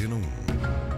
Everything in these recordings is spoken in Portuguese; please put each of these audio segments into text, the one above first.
Antena 1.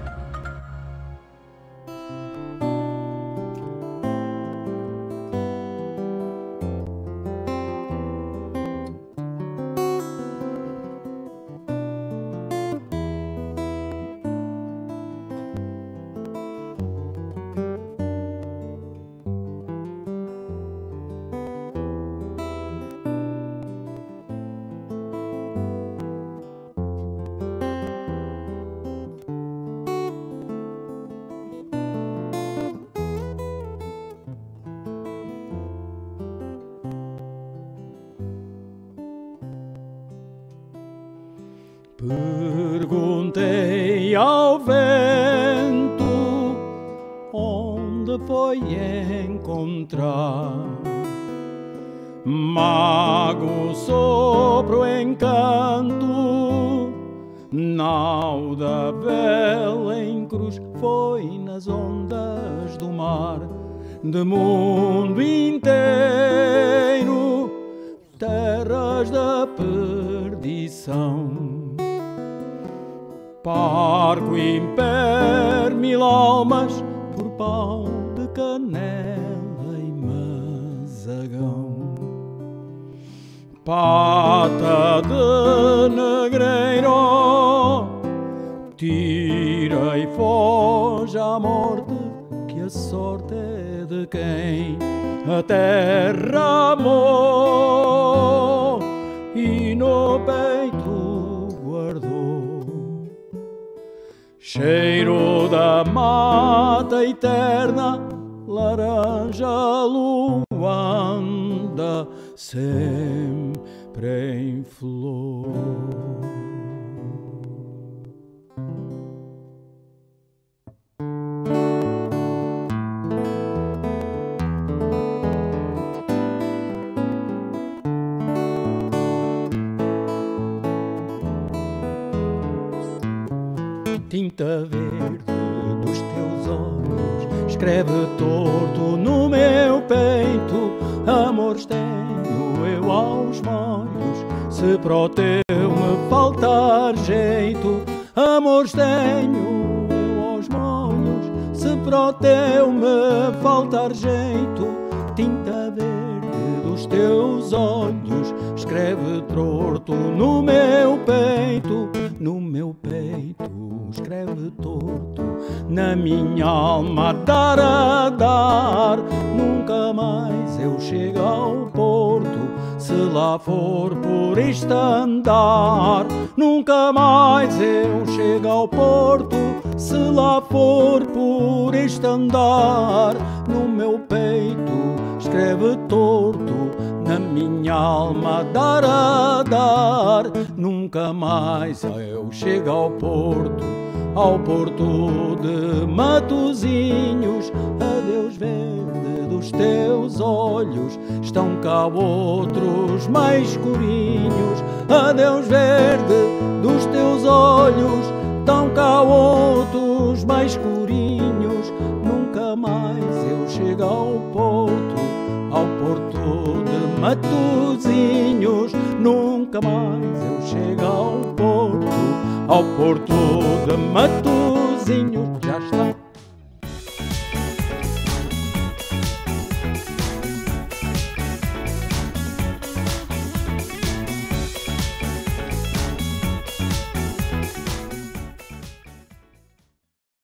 Perguntei ao vento onde foi encontrar mago, sopro, encanto, nau da vela em cruz. Foi nas ondas do mar, de mundo inteiro, terras da perdição. Parco império, 1000 almas por pau de canela e mazagão. Pata de negreiro, tira e foge à morte, que a sorte é de quem a terra amou e no peito guardou. Cheiro da mata eterna, laranja luanda, sempre em flor. Tinta verde dos teus olhos escreve torto no meu peito. Amores tenho eu aos molhos, se para o teu me faltar jeito. Amores tenho eu aos molhos, se para o teu me faltar jeito. Tinta verde dos teus olhos escreve torto no meu peito. No meu peito escreve torto, na minha alma a dar. Nunca mais eu chego ao porto, se lá for por este andar. Nunca mais eu chego ao porto, se lá for por este andar. No meu peito escreve torto, na minha alma a dar. Nunca mais eu chego ao porto de Matosinhos. Adeus verde dos teus olhos, estão cá outros mais escurinhos. Adeus verde dos teus olhos, estão cá outros mais escurinhos. Nunca mais eu chego ao porto de Matosinhos. Nunca mais eu chego ao porto de Matosinhos. Já está